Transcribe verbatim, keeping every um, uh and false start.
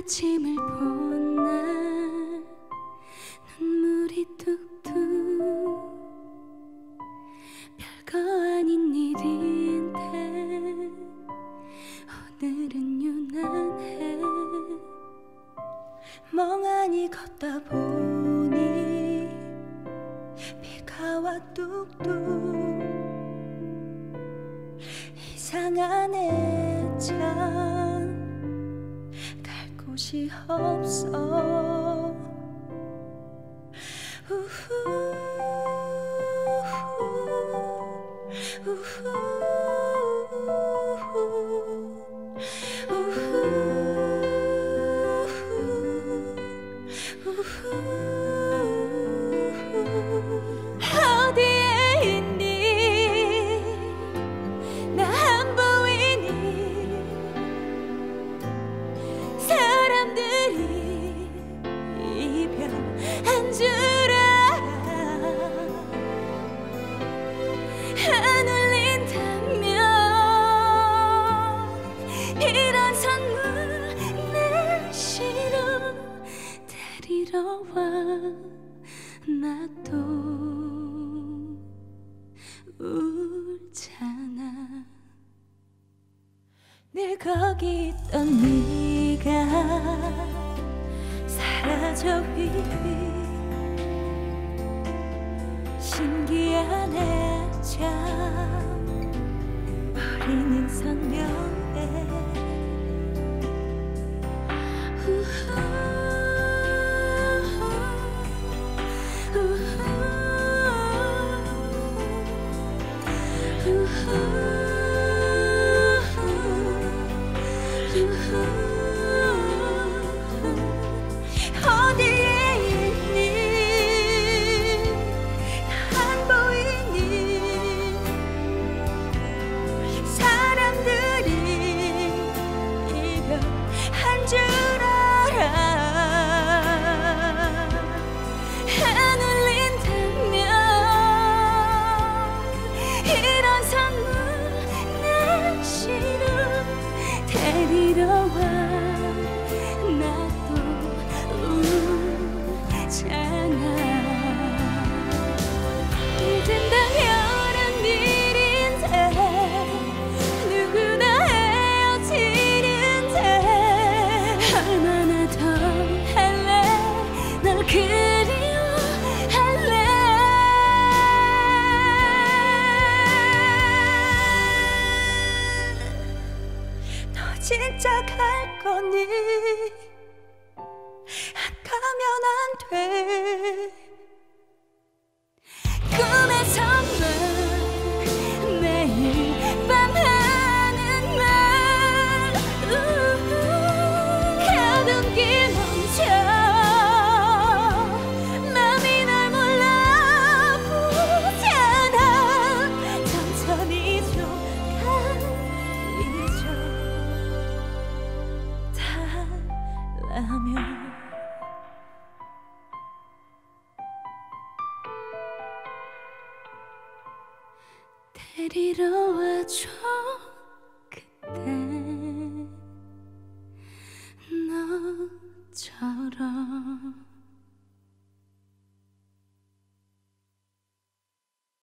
아침을 본 날 눈물이 뚝뚝 별거 아닌 일인데 오늘은 유난해. 멍하니 걷다 보니 비가 와 뚝뚝 이상하네 참 갈 곳이 없어. 우후 우후 우후 우후 어디에 있니? 나 안 보이니? 사람들이 이별한 줄 알아. 안 울린다면 이런 선물 날씨로 데리러 와. 나도 울잖아. 늘 거기 있던 네가 사라져 휘휘. 신기하네 참 버리는 선명해. 우후 어디에 있니? 안 보이니? 사람들이 이별한 줄 알아. 안 울린다면 이런 선물 날씨로 데리러 와. 나도 울잖아. 이젠 당연한 일인데 누구나 헤어지는데 얼마나 더 할래? 널 그리워할래? 너 진짜 갈 거니? 가면 안 돼. 꿈에서만 매일 밤 하는 말 가던 길 멈춰. 맘이 널 몰라보잖아. 천천히 좀 가리죠. 달라면 데리러 와줘. 그때 너처럼